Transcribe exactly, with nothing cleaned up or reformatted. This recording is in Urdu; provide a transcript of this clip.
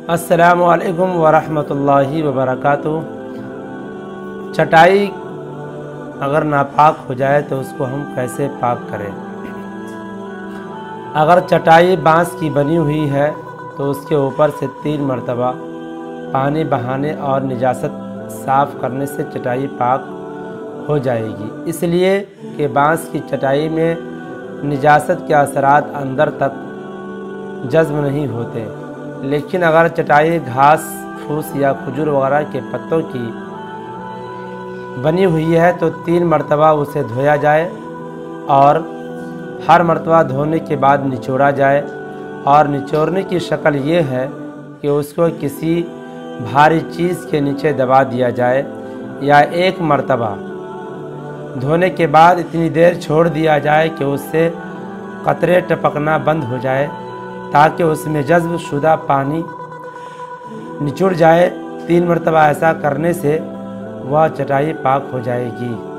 السلام علیکم ورحمۃ اللہ وبرکاتہ۔ چٹائی اگر ناپاک ہو جائے تو اس کو ہم کیسے پاک کریں؟ اگر چٹائی بانس کی بنی ہوئی ہے تو اس کے اوپر سے تین مرتبہ پانی بہانے اور نجاست صاف کرنے سے چٹائی پاک ہو جائے گی، اس لیے کہ بانس کی چٹائی میں نجاست کے اثرات اندر تک جذب نہیں ہوتے۔ لیکن اگر چٹائی گھاس پھوس یا کھجور وغیرہ کے پتوں کی بنی ہوئی ہے تو تین مرتبہ اسے دھویا جائے اور ہر مرتبہ دھونے کے بعد نچوڑا جائے، اور نچوڑنے کی شکل یہ ہے کہ اس کو کسی بھاری چیز کے نیچے دبا دیا جائے یا ایک مرتبہ دھونے کے بعد اتنی دیر چھوڑ دیا جائے کہ اس سے قطرے ٹپکنا بند ہو جائے تاکہ اس میں جذب شدہ پانی نچڑ جائے۔ تین مرتبہ ایسا کرنے سے وہ چٹائی پاک ہو جائے گی۔